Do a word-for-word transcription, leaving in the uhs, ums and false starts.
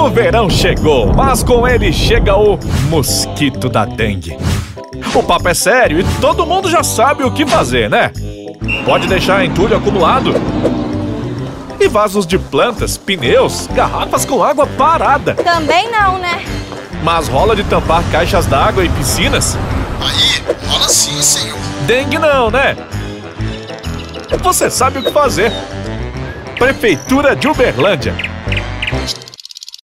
O verão chegou, mas com ele chega o mosquito da dengue. O papo é sério e todo mundo já sabe o que fazer, né? Pode deixar entulho acumulado e vasos de plantas, pneus, garrafas com água parada. Também não, né? Mas rola de tampar caixas d'água e piscinas? Aí, rola sim, senhor. Dengue não, né? Você sabe o que fazer. Prefeitura de Uberlândia.